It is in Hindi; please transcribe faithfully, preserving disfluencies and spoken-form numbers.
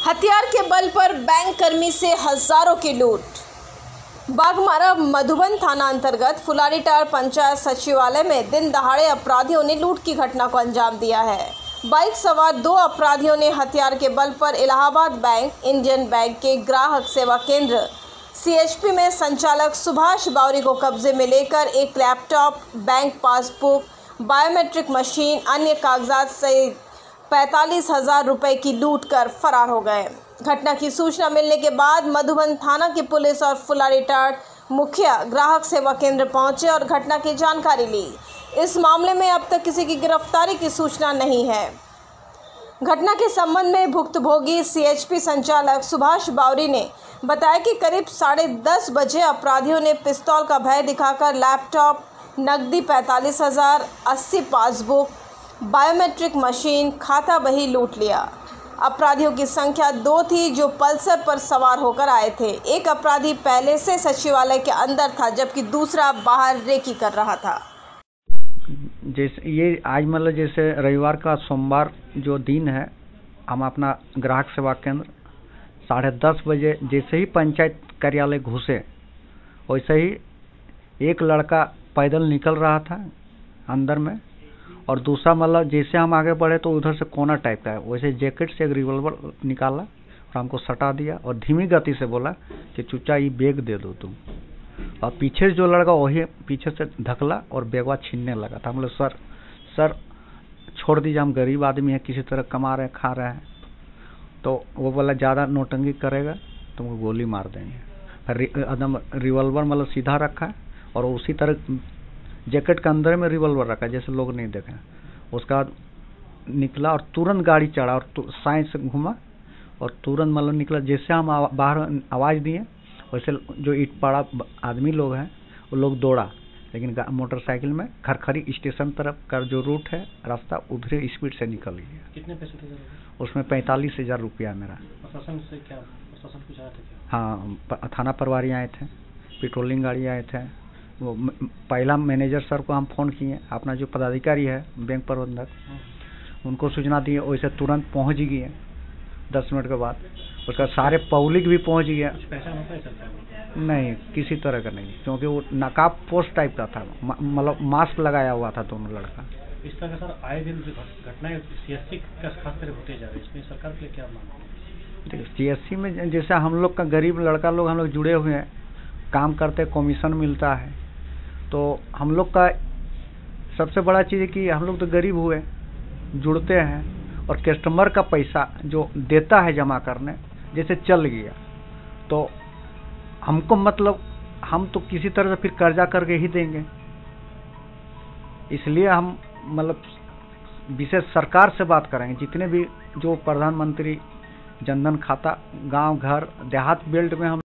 हथियार के बल पर बैंक कर्मी से हजारों की लूट। बाघमारा मधुबन थाना अंतर्गत फुलारीटार पंचायत सचिवालय में दिन दहाड़े अपराधियों ने लूट की घटना को अंजाम दिया है। बाइक सवार दो अपराधियों ने हथियार के बल पर इलाहाबाद बैंक, इंडियन बैंक के ग्राहक सेवा केंद्र सीएचपी में संचालक सुभाष बावरी को कब्जे में लेकर एक laptop, bank passbook, biometric machine, अन्य कागजात सहित पैंतालीस हजार रुपए की लूट कर फरार हो गए। घटना की सूचना मिलने के बाद मधुबन थाना की पुलिस और फुलारीटार मुखिया ग्राहक सेवा केंद्र पहुंचे और घटना की जानकारी ली। इस मामले में अब तक किसी की गिरफ्तारी की सूचना नहीं है। घटना के संबंध में भुक्तभोगी सीएचपी संचालक सुभाष बावरी ने बताया कि करीब साढ़े दस बजे अपराधियों ने पिस्तौल का भय दिखाकर लैपटॉप, नकदी पैंतालीस हजार, अस्सी पासबुक, बायोमेट्रिक मशीन, खाता बही लूट लिया। अपराधियों की संख्या दो थी जो पल्सर पर सवार होकर आए थे। एक अपराधी पहले से सचिवालय के अंदर था जबकि दूसरा बाहर रेकी कर रहा था। जैसे ये आज मतलब जैसे रविवार का सोमवार जो दिन है, हम अपना ग्राहक सेवा केंद्र साढ़े दस बजे जैसे ही पंचायत कार्यालय घुसे, वैसे ही एक लड़का पैदल निकल रहा था अंदर में, और दूसरा मतलब जैसे हम आगे बढ़े तो उधर से कोना टाइप का है, वैसे जैकेट से एक रिवॉल्वर निकाला और हमको सटा दिया और धीमी गति से बोला कि चुच्चा ये बैग दे दो तुम। और पीछे जो लड़का वही पीछे से धकला और बैगवा छीनने लगा था। हम लोग सर सर छोड़ दीजिए, हम गरीब आदमी हैं, किसी तरह कमा रहे हैं, खा रहे हैं। तो वो बोला ज़्यादा नोटंगी करेगा तुमको गोली मार देंगे। एकदम रिवॉल्वर मतलब सीधा रखा और उसी तरह जैकेट के अंदर में रिवॉल्वर रखा जैसे लोग नहीं देखे। उसका बाद निकला और तुरंत गाड़ी चढ़ा और साइड से घुमा और तुरंत मतलब निकला। जैसे हम बाहर आवाज़ दिए वैसे जो ईट पड़ा आदमी लोग हैं वो लोग दौड़ा, लेकिन मोटरसाइकिल में खरखरी स्टेशन तरफ का जो रूट है रास्ता उधर स्पीड से निकल गया। कितने पैसे थे उसमें पैंतालीस हजार रुपया मेरा। प्रशासन से क्या प्रशासन कुछ आया था क्या? हाँ, थाना प्रभारी आए थे, पेट्रोलिंग गाड़ी आए थे। वो पहला मैनेजर सर को हम फ़ोन किए, अपना जो पदाधिकारी है बैंक प्रबंधक, उनको सूचना दिए, वैसे तुरंत पहुंच गए। दस मिनट के बाद उसका सारे पब्लिक भी पहुंच गया। पहचान होता है सर? नहीं, किसी तरह का नहीं, क्योंकि वो नकाब पोस्ट टाइप का था, मतलब मास्क लगाया हुआ था दोनों लड़का। इस तरह सर आए दिन घटनाएं सीएससी का खास कर होते जा रहे हैं, इसमें सरकार के लिए क्या मांग? देखिए, सीएससी में जैसे हम लोग का गरीब लड़का लोग हम लोग जुड़े हुए हैं, काम करते, कमीशन मिलता है, तो हम लोग का सबसे बड़ा चीज़ है कि हम लोग तो गरीब हुए, जुड़ते हैं और कस्टमर का पैसा जो देता है जमा करने जैसे चल गया तो हमको मतलब हम तो किसी तरह से फिर कर्जा करके ही देंगे। इसलिए हम मतलब विशेष सरकार से बात करेंगे, जितने भी जो प्रधानमंत्री जनधन खाता गांव घर देहात बेल्ट में हम